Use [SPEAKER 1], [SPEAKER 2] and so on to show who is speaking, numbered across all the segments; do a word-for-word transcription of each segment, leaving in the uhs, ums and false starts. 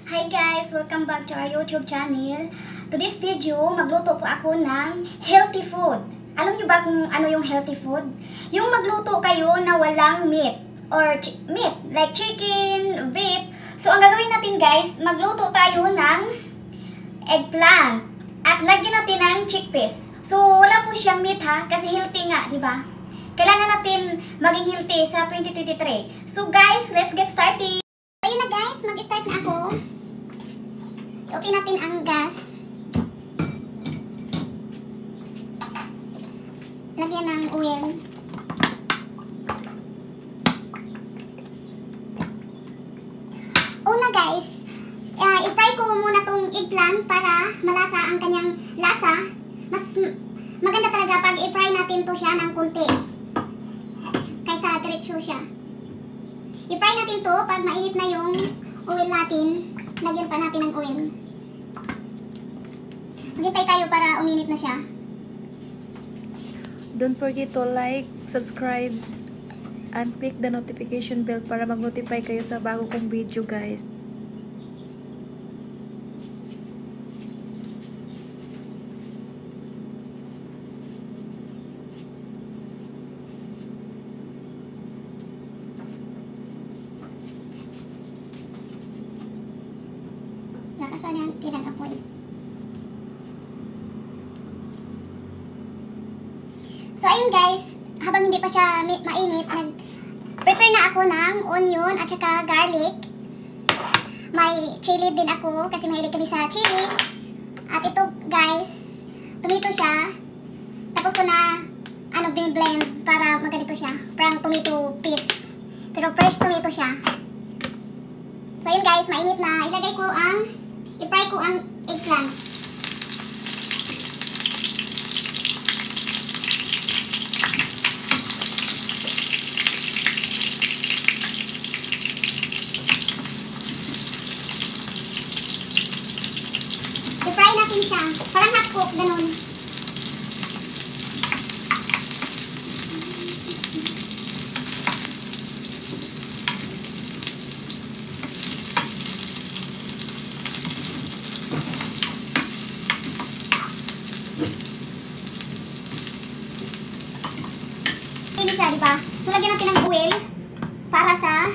[SPEAKER 1] Hi guys! Welcome back to our YouTube channel. Today's video, magluto po ako ng healthy food. Alam niyo ba kung ano yung healthy food? Yung magluto kayo na walang meat or meat like chicken, beef. So ang gagawin natin guys, magluto tayo ng eggplant at lagyan natin ng chickpeas. So wala po siyang meat ha, kasi healthy nga, di ba? Kailangan natin maging healthy sa twenty twenty-three. So guys, let's get started. Ayun na guys, mag-start na ako. I-open natin ang gas. Lagyan ng oil. Una guys, uh, i-fry ko muna tong eggplant para malasa ang kanyang lasa. Mas maganda talaga pag i-fry natin to siya ng konti kaysa diretso siya. I-fry natin to pag mainit na yung oil natin. Lagyan pa natin ng oil. Maghintay tayo para uminit na siya.
[SPEAKER 2] Don't forget to like, subscribe, and click the notification bell para mag-notify kayo sa bago kong video guys.
[SPEAKER 1] Lakasan yan, tirang apoy. So ayun guys, habang hindi pa siya mainit, nag-prepare na ako ng onion at saka garlic. May chili din ako kasi mahilig kami sa chili. At ito guys, tomato siya. Tapos ko na ano, blend para magganito siya. Parang tomato paste. Pero fresh tomato siya. So ayun guys, mainit na. Ilagay ko ang I-fry ko ang eggplant. I-fry natin siya. Parang hot cook, ganun. Ini siya, di ba? So, lagyan natin ng oil para sa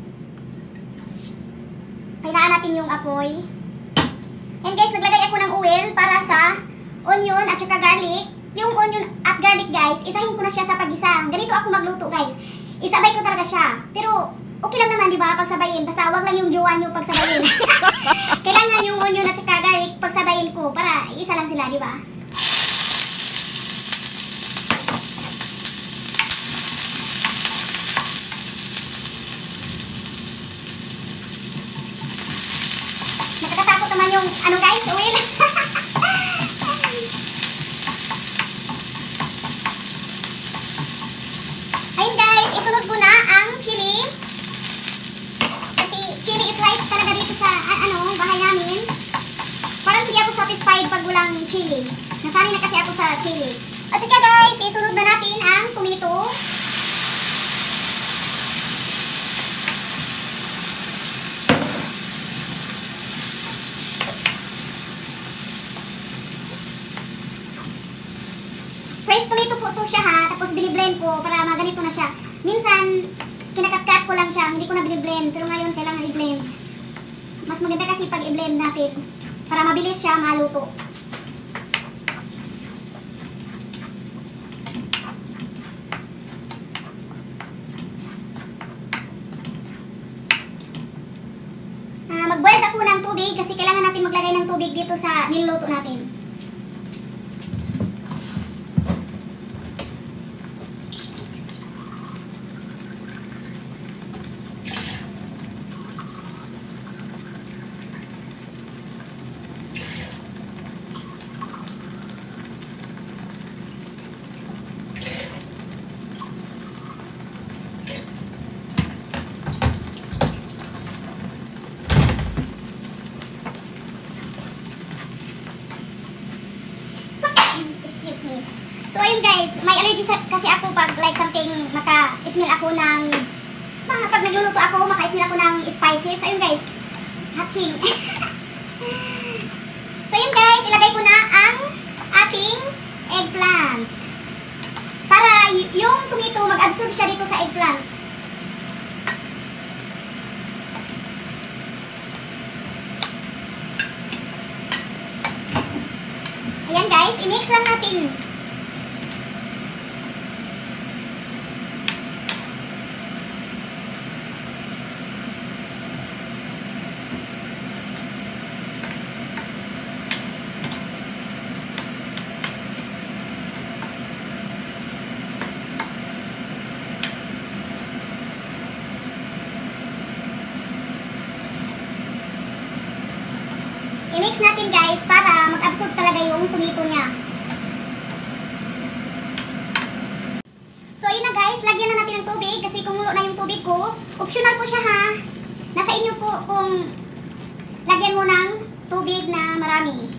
[SPEAKER 1] pahinaan natin yung apoy. And guys, naglagay ako ng oil para sa onion at saka garlic. Yung onion at garlic guys, isahin ko na siya sa pag-isa. Ganito ako magluto guys. Isabay ko talaga siya. Pero okay lang naman, di ba? Pagsabayin. Basta wag lang yung jowa yung pagsabayin. Kailangan yung onion at saka garlic pagsabayin ko para isa lang sila, di ba? Naman yung ano guys, oil. Ayun guys, isunod ko na ang chili. Kasi chili is life talaga dito sa uh, ano, bahay namin. Parang hindi ako satisfied pag walang chili. Nasanay na kasi ako sa chili. At saka guys, isunod na natin ang tomato. Fresh tomato po ito siya ha, tapos biniblend ko para maganito na siya. Minsan, kinakat-cut ko lang siya, hindi ko na biniblend, pero ngayon kailangan i-blend. Mas maganda kasi pag i-blend natin, para mabilis siya maluto. Uh, Mag-boil ako ng tubig kasi kailangan natin maglagay ng tubig dito sa niluto natin. So ayun guys, may allergy kasi ako pag like something maka-smell ako ng mga pag nagluluto ako, maka-smell ako ng spices. Ayun guys, hatching. So yun guys, ilagay ko na ang ating eggplant. Para yung tomato mag-absorb siya dito sa eggplant. Ayan guys, i-mix lang natin. I-mix natin guys para mag-absorb talaga yung tomato niya. So yun na guys, lagyan na natin ng tubig kasi kumulo na yung tubig ko. Optional po siya ha. Nasa inyo po kung lagyan mo ng tubig na marami.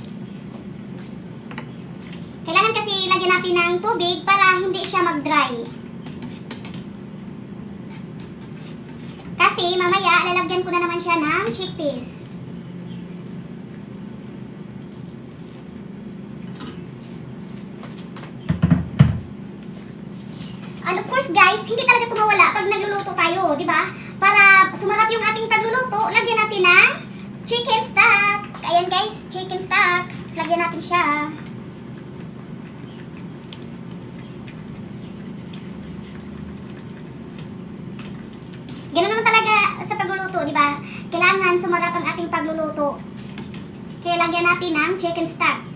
[SPEAKER 1] Kailangan kasi lagyan natin ng tubig para hindi siya mag-dry. Kasi mamaya lalagyan ko na naman siya ng chickpeas. And of course guys, hindi talaga ito mawala pag nagluluto tayo, di ba? Para sumarap yung ating pagluluto, lagyan natin ng chicken stock. Ayan guys, chicken stock. Lagyan natin siya. Ganun naman talaga sa pagluluto, di ba? Kailangan sumarap ang ating pagluluto. Kaya lagyan natin ng chicken stock.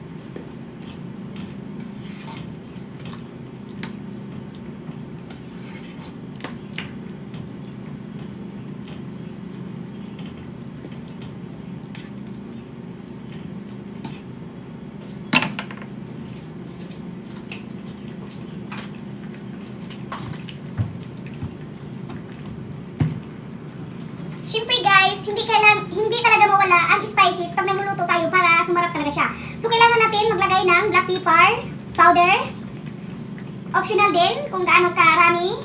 [SPEAKER 1] Siyempre guys, hindi kailan hindi talaga mawala ang spices pag nagluluto tayo para sumarap talaga siya. So kailangan natin maglagay ng black pepper powder. Optional din kung gaano karami.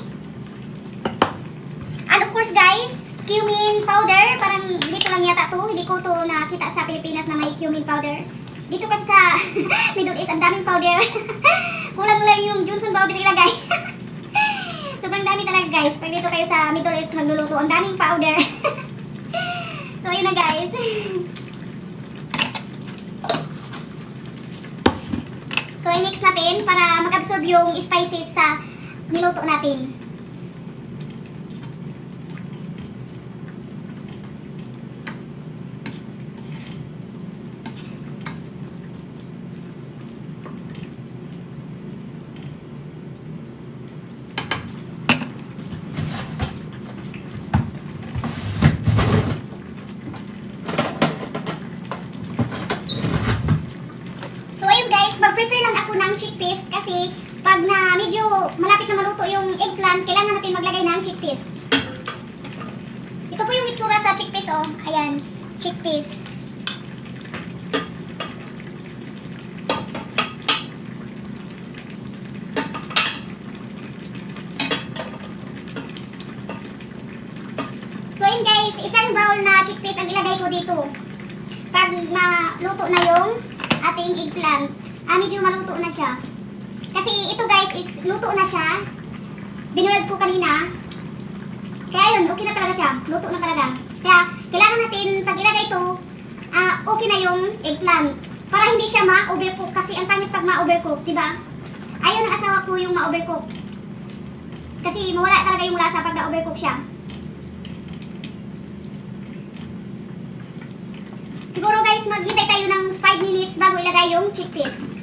[SPEAKER 1] And of course guys, cumin powder. Parang dito lang yata to. Hindi ko to nakita sa Pilipinas na may cumin powder. Dito kasi sa Middle East, ang daming powder. Kulang lang yung Johnson powder ilagay. Sobrang dami talaga guys. Pag dito kayo sa Middle East magluluto, ang daming powder. So ayun na guys. So i-mix natin para mag-absorb yung spices sa niluto natin. Mag-prefer lang ako ng chickpeas kasi pag na medyo malapit na maluto yung eggplant, kailangan natin maglagay ng chickpeas. Ito po yung itsura sa chickpeas, oh. Ayan, chickpeas. So yun guys, isang bowl na chickpeas ang ilagay ko dito. Pag naluto na yung ating eggplant. Ah, medyo maluto na siya. Kasi ito guys is luto na siya. Binuweld ko kanina. Kaya yun, okay na talaga siya. Luto na talaga. Kaya kailangan natin pag ilagay ito, uh, okay na yung eggplant. Para hindi siya ma-overcook. Kasi ang pangit pag ma-overcook, diba? Ayaw ng asawa ko yung ma-overcook. Kasi mawala talaga yung lasa pag na-overcook siya. Siguro guys, maghintay tayo ng five minutes bago ilagay yung chickpeas.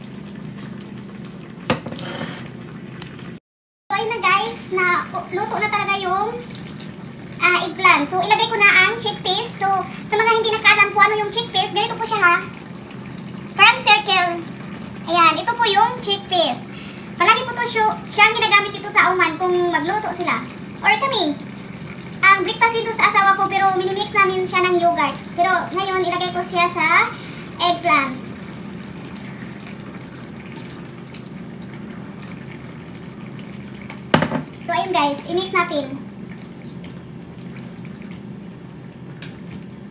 [SPEAKER 1] So ayun na guys, na luto na talaga yung uh, eggplant. So ilagay ko na ang chickpeas. So sa mga hindi nakaalam po ano yung chickpeas, ganito po siya ha. Parang circle. Ayan, ito po yung chickpeas. Palagi po to siyang ginagamit dito sa Oman kung magluto sila. Or kami, ang breakfast dito sa asawa ko, pero minimix namin siya ng yogurt. Pero ngayon ilagay ko siya sa eggplant. So ayun guys, i-mix natin.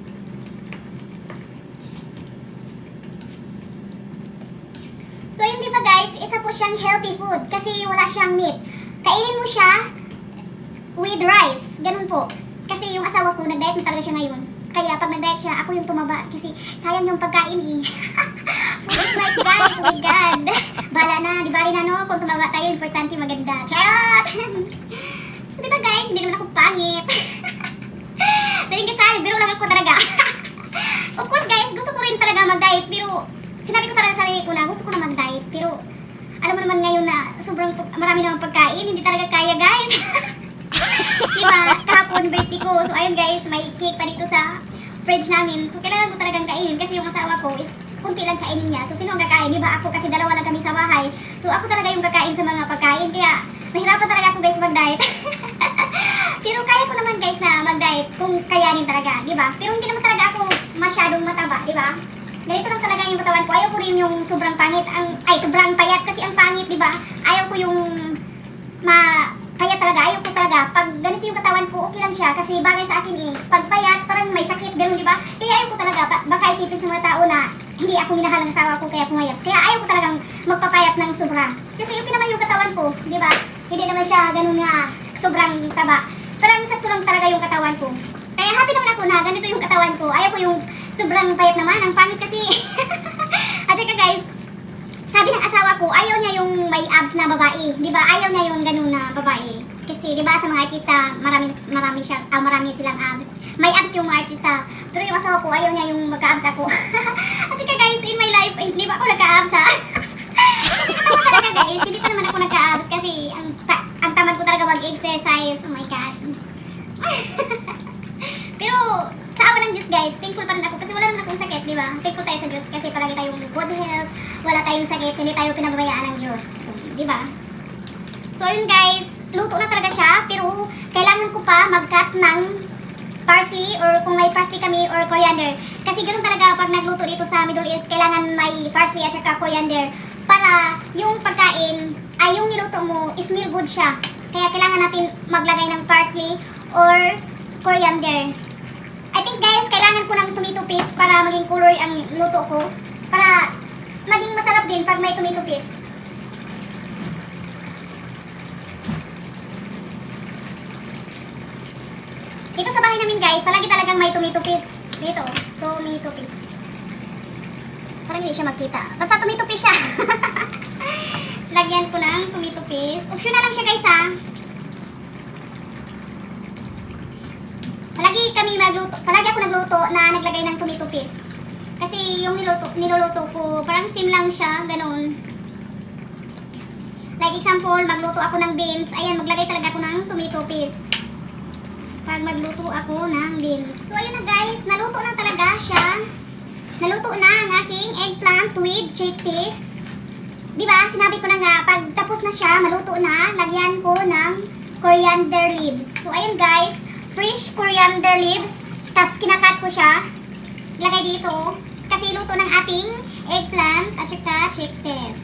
[SPEAKER 1] So yun, di ba guys, isa po siyang healthy food kasi wala siyang meat. Kainin mo siya with rice, ganun po. Kasi yung asawa ko, nag-diet na talaga siya ngayon. Kaya pag nag-diet siya, ako yung tumaba kasi sayang yung pagkain eh. Food is life guys, oh my God. Bala na, di ba rin ano, kung tumaba tayo, importante maganda. Charot! Di ba guys, hindi naman ako pangit. So yun kasi, biro lang ako talaga. Of course guys, gusto ko rin talaga mag-diet, pero sinabi ko talaga sa sarili ko na gusto ko na mag-diet, pero alam mo naman ngayon na sobrang marami naman pagkain, hindi talaga kaya guys. Diba, kahapon birthday ko, so ayun guys, may cake pa dito sa fridge namin, so kailangan ko talagang kainin kasi yung asawa ko is kunti lang kainin niya, so sino ang kakain, diba ako kasi dalawa lang kami sa bahay, so ako talaga yung kakain sa mga pagkain, kaya mahirapan talaga ako guys mag-diet. Pero kaya ko naman guys na mag-diet kung kayanin talaga, diba, pero hindi naman talaga ako masyadong mataba, diba. Ganito lang talaga yung katawan ko. Ayaw ko rin yung sobrang pangit, ang, ay sobrang payat kasi ang pangit, di ba? Ayaw ko yung ma payat talaga, ayaw ko talaga. Pag ganito yung katawan ko, okay lang siya kasi bagay sa akin eh. Pag payat, parang may sakit, ganun, di ba? Kaya ayaw ko talaga, baka isipin sa mga tao na hindi ako minahal ng asawa ko kaya pumayat. Kaya ayaw ko talagang magpapayat ng sobra. Kasi okay naman yung katawan ko, di ba? Hindi naman siya ganun nga sobrang taba. Parang sakto lang talaga yung katawan ko. Kaya happy naman ako na ganito yung katawan ko. Ayaw ko yung sobrang payat naman. Ang pangit kasi. At saka guys, sabi ng asawa ko, ayaw niya yung may abs na babae. Di ba? Ayaw niya yung ganun na babae. Kasi di ba sa mga artista, marami, marami, siya, ah, marami silang abs. May abs yung mga artista. Pero yung asawa ko, ayaw niya yung magka-abs ako. At saka guys, in my life, eh, di ba ako nagka-abs ha? Hindi ko naman talaga guys. Hindi pa naman ako nagka-abs kasi ang, ang tamad ko talaga mag-exercise. Oh my God. Pero sa awa ng Diyos guys, thankful pa rin ako kasi wala naman akong sakit, di ba? Thankful tayo sa Diyos kasi palagi tayong good health, wala tayong sakit, hindi tayo pinababayaan ng Diyos, di ba? So yun guys, luto na talaga siya, pero kailangan ko pa mag-cut ng parsley or kung may parsley kami or coriander. Kasi ganoon talaga pag nagluto dito sa Middle East, kailangan may parsley at saka coriander para yung pagkain, ay yung niluto mo, smell good siya. Kaya kailangan natin maglagay ng parsley or coriander. I think guys, kailangan ko ng tomato paste para maging color ang luto ko. Para maging masarap din pag may tomato paste. Dito sa bahay namin guys, palagi talagang may tomato paste. Dito, tomato paste. Parang hindi siya makita. Basta tomato paste siya. Lagyan ko ng tomato paste. Optional lang siya guys ha. Palagi kami magluto, palagi ako nagluto na naglagay ng tomato paste. Kasi yung niluto, niluluto ko, parang sim lang siya, ganun. Like example, magluto ako ng beans, ayan, maglagay talaga ako ng tomato paste. Pag magluto ako ng beans. So ayun na guys, naluto na talaga siya. Naluto na ang aking eggplant with chickpeas. Diba, sinabi ko na nga, pag tapos na siya, maluto na, lagyan ko ng coriander leaves. So ayun guys, fresh coriander leaves, tas kinakat ko siya, lagay dito, kasi luto ng ating eggplant at saka chickpeas.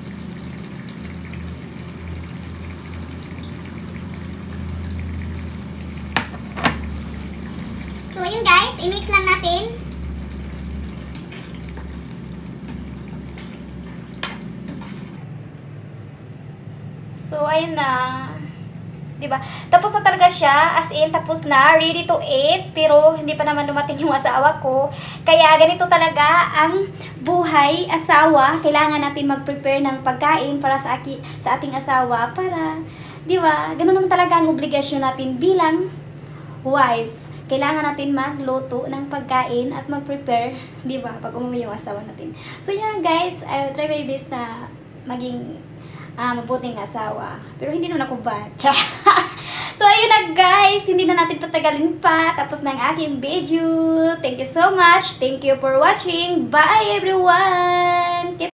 [SPEAKER 1] So ayun guys, i-mix lang natin.
[SPEAKER 2] So ayun na. Diba? Tapos na talaga siya, as in, tapos na, ready to eat, pero hindi pa naman dumating yung asawa ko. Kaya ganito talaga ang buhay asawa. Kailangan natin mag-prepare ng pagkain para sa, aki, sa ating asawa, para, diba, ganun naman talaga ang obligasyon natin bilang wife. Kailangan natin magluto ng pagkain at mag-prepare, diba, pag umuwi yung asawa natin. So yan guys, I will try my best na maging Ah, mabuting asawa. Pero hindi naman ako bad. So, ayun na guys. Hindi na natin patagalin pa. Tapos na ang aking video. Thank you so much. Thank you for watching. Bye everyone!